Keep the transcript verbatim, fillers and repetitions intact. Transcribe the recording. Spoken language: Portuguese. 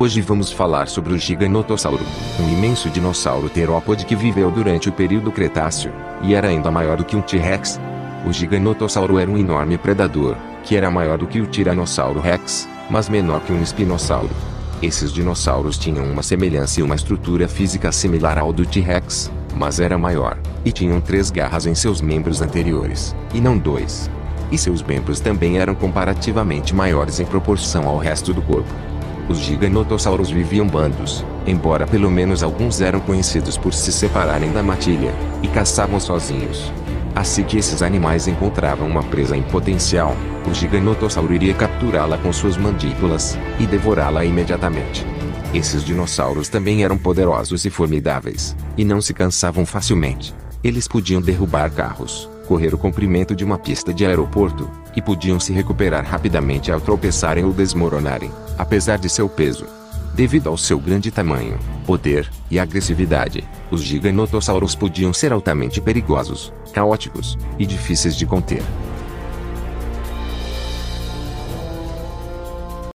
Hoje vamos falar sobre o Giganotossauro, um imenso dinossauro terópode que viveu durante o período Cretáceo, e era ainda maior do que um T-Rex. O Giganotossauro era um enorme predador, que era maior do que o Tiranossauro Rex, mas menor que um espinossauro. Esses dinossauros tinham uma semelhança e uma estrutura física similar ao do T-Rex, mas era maior, e tinham três garras em seus membros anteriores, e não dois. E seus membros também eram comparativamente maiores em proporção ao resto do corpo. Os giganotossauros viviam bandos, embora pelo menos alguns eram conhecidos por se separarem da matilha, e caçavam sozinhos. Assim que esses animais encontravam uma presa em potencial, o giganotossauro iria capturá-la com suas mandíbulas, e devorá-la imediatamente. Esses dinossauros também eram poderosos e formidáveis, e não se cansavam facilmente. Eles podiam derrubar carros, correr o comprimento de uma pista de aeroporto, e podiam se recuperar rapidamente ao tropeçarem ou desmoronarem, apesar de seu peso. Devido ao seu grande tamanho, poder e agressividade, os giganotossauros podiam ser altamente perigosos, caóticos e difíceis de conter.